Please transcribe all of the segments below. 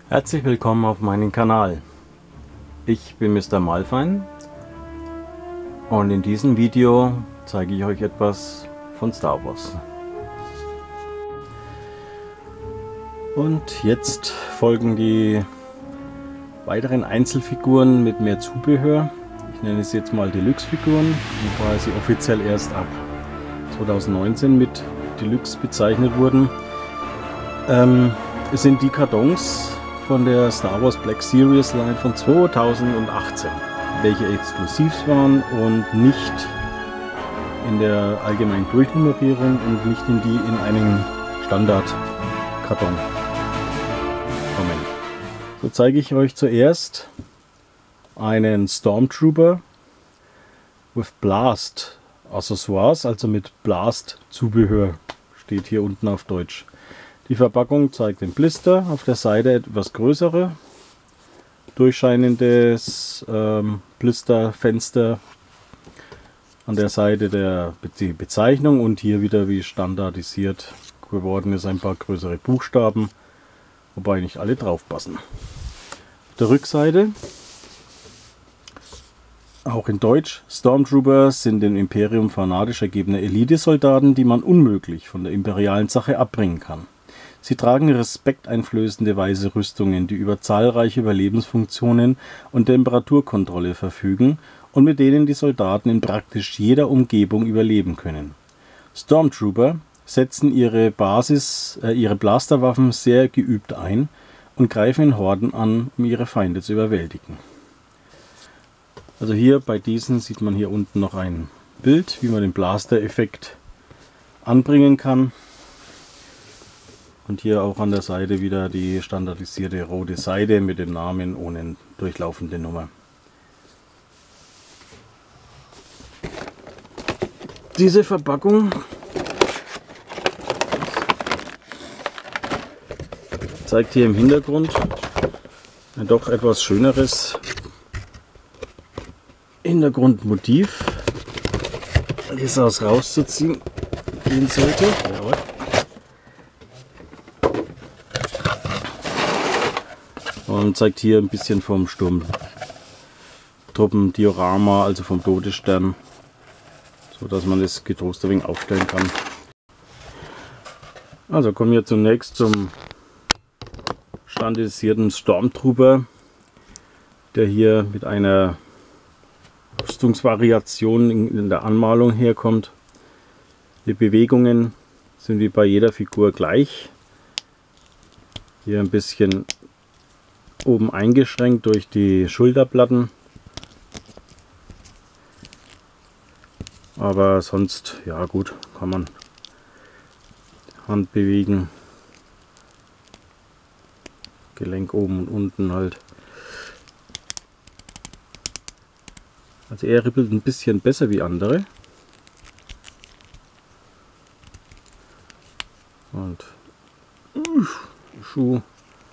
Herzlich willkommen auf meinem Kanal. Ich bin Mr. Malfein und in diesem Video zeige ich euch etwas von Star Wars. Und jetzt folgen die weiteren Einzelfiguren mit mehr Zubehör. Ich nenne es jetzt mal Deluxe-Figuren, wobei sie offiziell erst ab 2019 mit Deluxe bezeichnet wurden. Es sind die Kartons von der Star Wars Black Series Line von 2018, welche exklusiv waren und nicht in der allgemeinen Durchnummerierung und nicht in die in einen Standardkarton kommen. So zeige ich euch zuerst einen Stormtrooper with Blast Accessoires, also mit Blast Zubehör, steht hier unten auf Deutsch. Die Verpackung zeigt den Blister, auf der Seite etwas größere, durchscheinendes Blisterfenster, an der Seite die Bezeichnung und hier wieder wie standardisiert geworden ist ein paar größere Buchstaben, wobei nicht alle drauf passen. Auf der Rückseite, auch in Deutsch: Stormtrooper sind dem Imperium fanatisch ergebene Elitesoldaten, die man unmöglich von der imperialen Sache abbringen kann. Sie tragen respekteinflößende weiße Rüstungen, die über zahlreiche Überlebensfunktionen und Temperaturkontrolle verfügen und mit denen die Soldaten in praktisch jeder Umgebung überleben können. Stormtrooper setzen ihre Blasterwaffen sehr geübt ein und greifen in Horden an, um ihre Feinde zu überwältigen. Also hier bei diesen sieht man hier unten noch ein Bild, wie man den Blaster-Effekt anbringen kann. Und hier auch an der Seite wieder die standardisierte rote Seite mit dem Namen ohne durchlaufende Nummer. Diese Verpackung zeigt hier im Hintergrund ein doch etwas schöneres Hintergrundmotiv, das rauszuziehen gehen sollte. Jawohl. Und zeigt hier ein bisschen vom Sturmtruppendiorama, also vom Todesstern, so dass man es getrost ein wenig aufstellen kann. Also kommen wir zunächst zum standardisierten Stormtrooper, der hier mit einer Rüstungsvariation in der Anmalung herkommt. Die Bewegungen sind wie bei jeder Figur gleich. Hier ein bisschen oben eingeschränkt durch die Schulterplatten, aber sonst, ja gut, kann man Hand bewegen, Gelenk oben und unten halt. Also er rippelt ein bisschen besser wie andere und Schuh.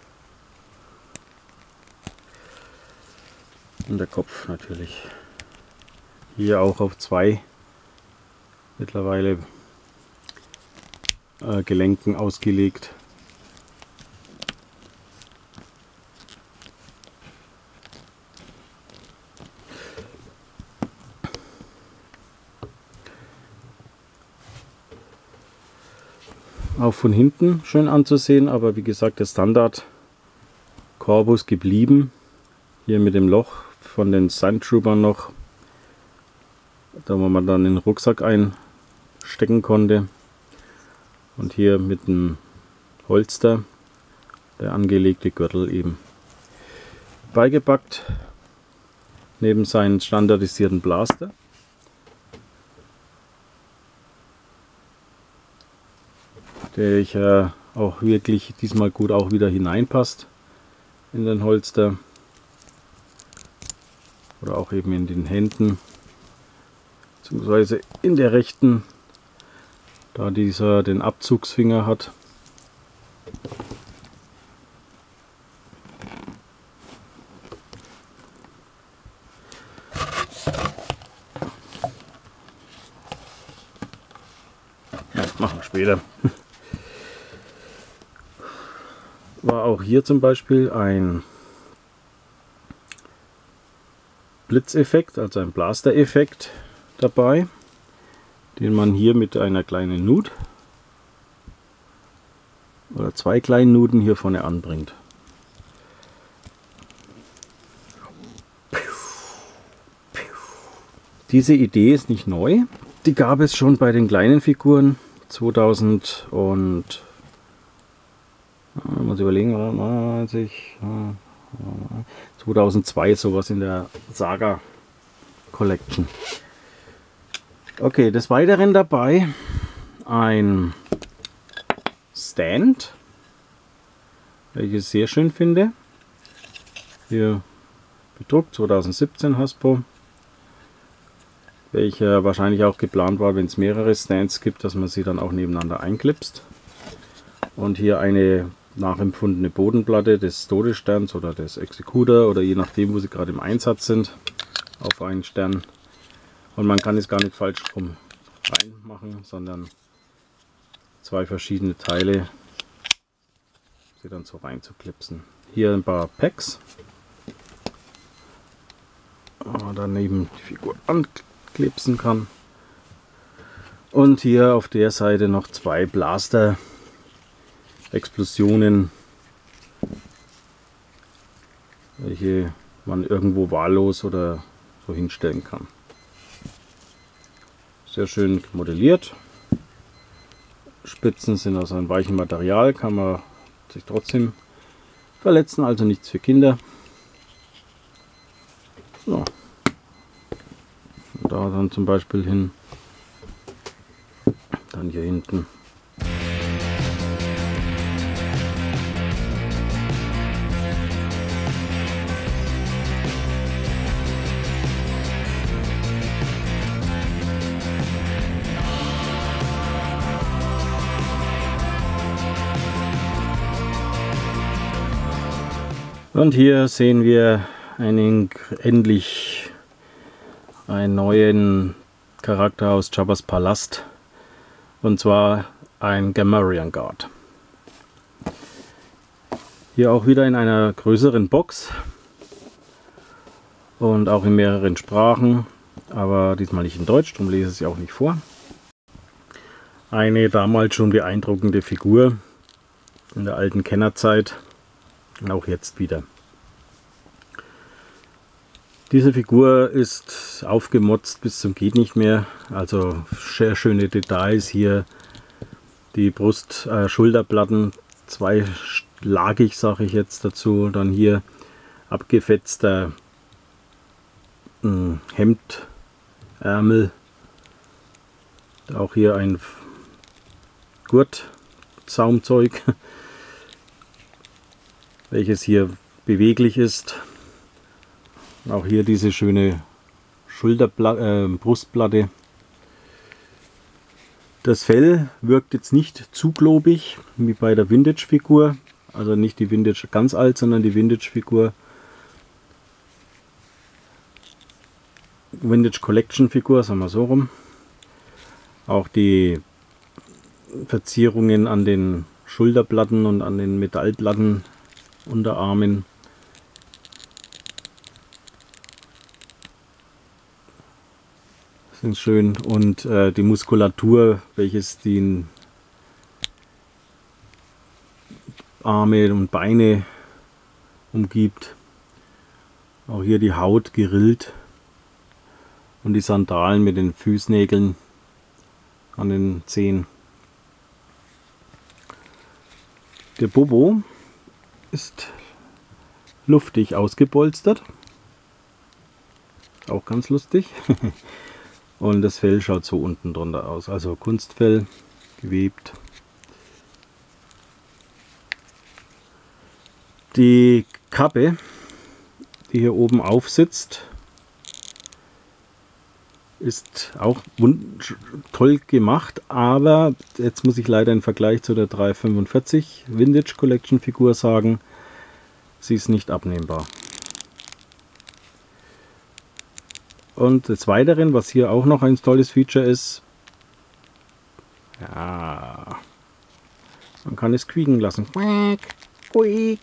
Und der Kopf natürlich. Hier auch auf zwei mittlerweile Gelenken ausgelegt. Auch von hinten schön anzusehen, aber wie gesagt, der Standard Korpus geblieben. Hier mit dem Loch von den Sandtroopern noch, da wo man dann den Rucksack einstecken konnte, und hier mit dem Holster der angelegte Gürtel eben beigepackt, neben seinen standardisierten Blaster. Der ich auch wirklich diesmal gut auch wieder hineinpasst in den Holster. Oder auch eben in den Händen, beziehungsweise in der rechten, da dieser den Abzugsfinger hat. Ja, machen wir später. War auch hier zum Beispiel ein Blitzeffekt, also ein Blaster-Effekt dabei, den man hier mit einer kleinen Nut oder zwei kleinen Nuten hier vorne anbringt. Diese Idee ist nicht neu, die gab es schon bei den kleinen Figuren 2000 und muss überlegen, 90, 2002 sowas in der Saga Collection. Okay, des Weiteren dabei ein Stand, welches ich sehr schön finde. Hier bedruckt 2017 Hasbro, welcher wahrscheinlich auch geplant war, wenn es mehrere Stands gibt, dass man sie dann auch nebeneinander einklipst. Und hier eine nachempfundene Bodenplatte des Todessterns oder des Executor oder je nachdem, wo sie gerade im Einsatz sind, auf einen Stern. Und man kann es gar nicht falsch rum reinmachen, sondern zwei verschiedene Teile, sie dann so rein zu klipsen. Hier ein paar Packs, daneben die Figur anklipsen kann. Und hier auf der Seite noch zwei Blaster Explosionen, welche man irgendwo wahllos oder so hinstellen kann. Sehr schön modelliert. Spitzen sind aus einem weichen Material, kann man sich trotzdem verletzen, also nichts für Kinder. So. Und da dann zum Beispiel hin, dann hier hinten. Und hier sehen wir endlich einen neuen Charakter aus Jabba's Palast, und zwar ein Gamorrean Guard. Hier auch wieder in einer größeren Box und auch in mehreren Sprachen, aber diesmal nicht in Deutsch, darum lese ich sie auch nicht vor. Eine damals schon beeindruckende Figur in der alten Kennerzeit. Und auch jetzt wieder. Diese Figur ist aufgemotzt bis zum geht nicht mehr. Also sehr schöne Details hier. Die Schulterplatten, zweilagig sage ich jetzt dazu. Dann hier abgefetzter Hemdärmel. Auch hier ein Gurtsaumzeug, welches hier beweglich ist. Auch hier diese schöne Brustplatte. Das Fell wirkt jetzt nicht zu klobig wie bei der Vintage-Figur. Also nicht die Vintage ganz alt, sondern die Vintage-Figur. Vintage Collection-Figur, sagen wir so rum. Auch die Verzierungen an den Schulterplatten und an den Metallplatten Unterarmen sind schön, und die Muskulatur, welches die Arme und Beine umgibt. Auch hier die Haut gerillt und die Sandalen mit den Fußnägeln an den Zehen. Der Bobo ist luftig ausgepolstert, auch ganz lustig. Und das Fell schaut so unten drunter aus, also Kunstfell, gewebt. Die Kappe, die hier oben aufsitzt, ist auch toll gemacht, aber jetzt muss ich leider im Vergleich zu der 345 Vintage Collection Figur sagen, sie ist nicht abnehmbar. Und des Weiteren, was hier auch noch ein tolles Feature ist, ja, man kann es quieken lassen. Ruhig.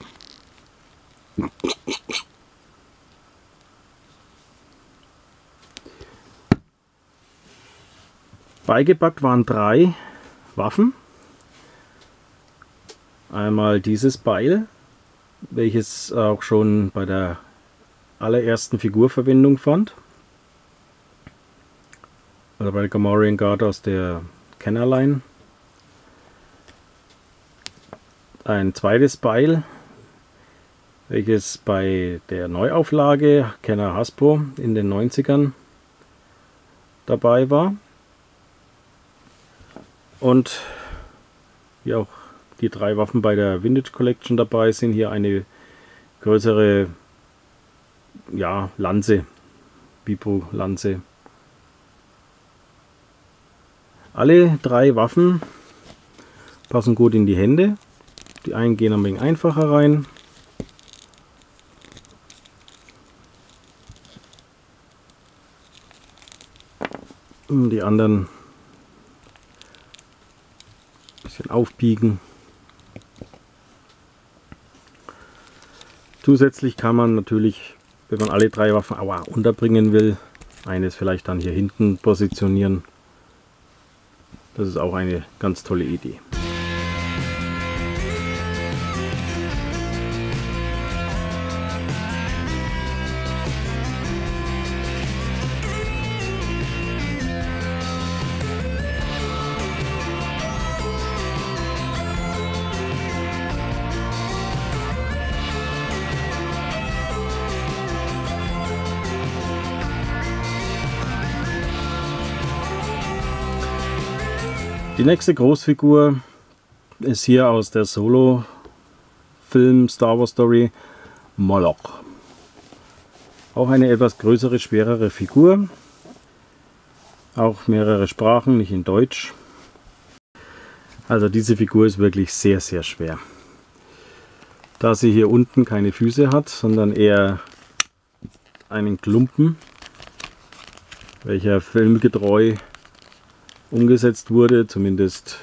Beigepackt waren 3 Waffen. Einmal dieses Beil, welches auch schon bei der allerersten Figur Verwendung fand. Oder bei der Gamorrean Guard aus der Kennerline. Ein zweites Beil, welches bei der Neuauflage Kenner Hasbro in den 90ern dabei war. Und wie auch die 3 Waffen bei der Vintage Collection dabei sind, hier eine größere, ja, Lanze, Vibro-Lanze. Alle 3 Waffen passen gut in die Hände. Die einen gehen ein wenig einfacher rein. Und die anderen ein bisschen aufbiegen. Zusätzlich kann man natürlich, wenn man alle 3 Waffen unterbringen will, eines vielleicht dann hier hinten positionieren. Das ist auch eine ganz tolle Idee. Die nächste Großfigur ist hier aus der Solo-Film Star Wars Story Moloch. Auch eine etwas größere, schwerere Figur. Auch mehrere Sprachen, nicht in Deutsch. Also diese Figur ist wirklich sehr, sehr schwer. Da sie hier unten keine Füße hat, sondern eher einen Klumpen, welcher filmgetreu umgesetzt wurde, zumindest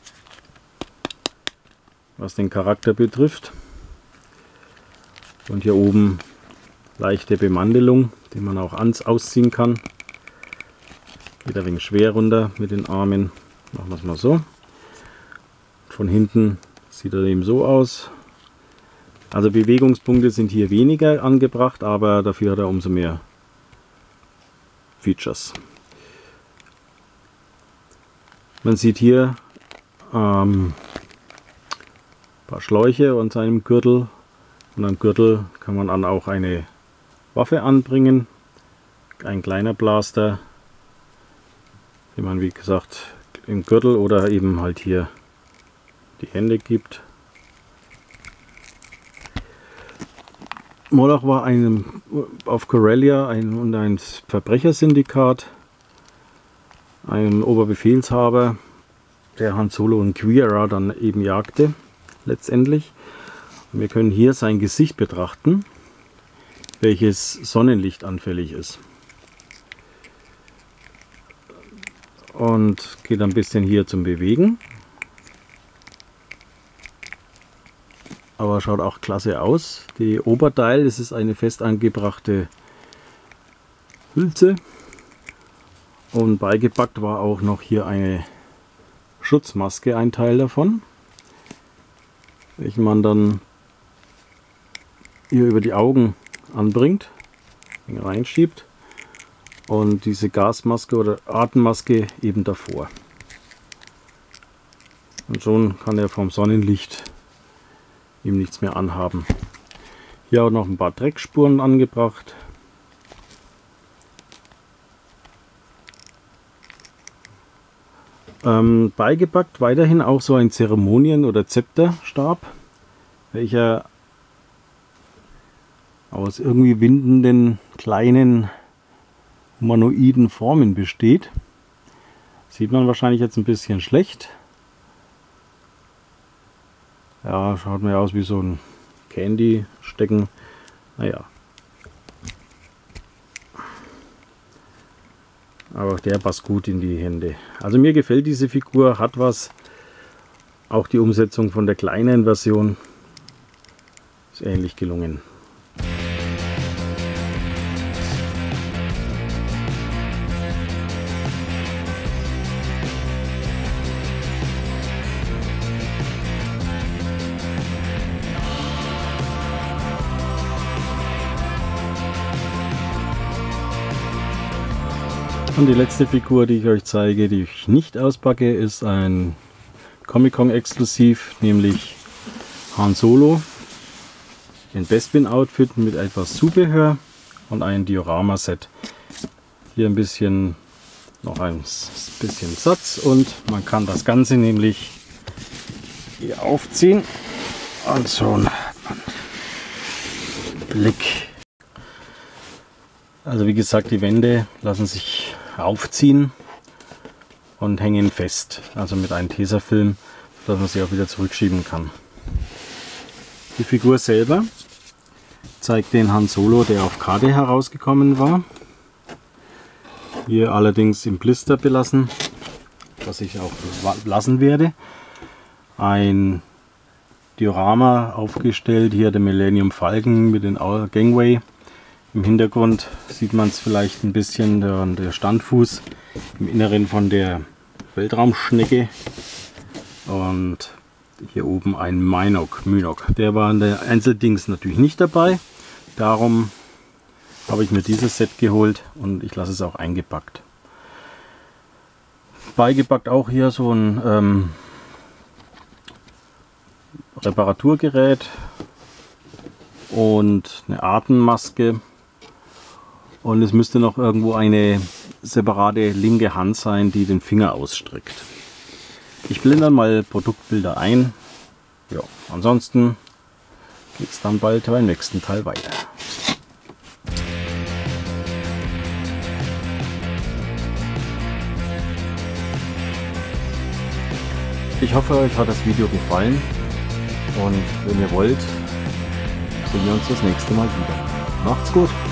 was den Charakter betrifft. Und hier oben leichte Bemandelung, die man auch ausziehen kann. Geht ein wenig schwer runter mit den Armen. Machen wir es mal so. Von hinten sieht er eben so aus. Also Bewegungspunkte sind hier weniger angebracht, aber dafür hat er umso mehr Features. Man sieht hier ein paar Schläuche an seinem Gürtel. Und am Gürtel kann man dann auch eine Waffe anbringen. Ein kleiner Blaster, den man wie gesagt im Gürtel oder eben halt hier die Hände gibt. Moloch war auf Corellia ein Verbrechersyndikat. Ein Oberbefehlshaber, der Han Solo und Qi'ra dann eben jagte, letztendlich. Und wir können hier sein Gesicht betrachten, welches sonnenlichtanfällig ist. Und geht ein bisschen hier zum Bewegen. Aber schaut auch klasse aus. Die Oberteil, das ist eine fest angebrachte Hülse. Und beigepackt war auch noch hier eine Schutzmaske, ein Teil davon, welchen man dann hier über die Augen anbringt, reinschiebt und diese Gasmaske oder Atemmaske eben davor. Und schon kann er vom Sonnenlicht ihm nichts mehr anhaben. Hier auch noch ein paar Dreckspuren angebracht. Beigepackt weiterhin auch so ein Zeremonien- oder Zepterstab, welcher aus irgendwie windenden kleinen humanoiden Formen besteht. Sieht man wahrscheinlich jetzt ein bisschen schlecht. Ja, schaut mir aus wie so ein Candy-Stecken. Naja. Aber auch der passt gut in die Hände. Also mir gefällt diese Figur, hat was. Auch die Umsetzung von der kleinen Version Ist ähnlich gelungen. Und die letzte Figur, die ich euch zeige, die ich nicht auspacke, ist ein Comic-Con exklusiv, nämlich Han Solo in Bespin-Outfit mit etwas Zubehör und ein Diorama-Set. Hier ein bisschen noch ein bisschen Satz und man kann das Ganze nämlich hier aufziehen und so einen Blick. Also wie gesagt, die Wände lassen sich aufziehen und hängen fest, also mit einem Tesafilm, dass man sie auch wieder zurückschieben kann. Die Figur selber zeigt den Han Solo, der auf Karte herausgekommen war. Hier allerdings im Blister belassen, was ich auch lassen werde. Ein Diorama aufgestellt, hier der Millennium Falcon mit den Gangway. Im Hintergrund sieht man es vielleicht ein bisschen, der Standfuß im Inneren von der Weltraumschnecke. Und hier oben ein Mynock. Der war in der Einzeldings natürlich nicht dabei. Darum habe ich mir dieses Set geholt und ich lasse es auch eingepackt. Beigepackt auch hier so ein Reparaturgerät und eine Atemmaske. Und es müsste noch irgendwo eine separate linke Hand sein, die den Finger ausstreckt. Ich blende dann mal Produktbilder ein. Ja, ansonsten geht es dann bald beim nächsten Teil weiter. Ich hoffe, euch hat das Video gefallen und wenn ihr wollt, sehen wir uns das nächste Mal wieder. Macht's gut!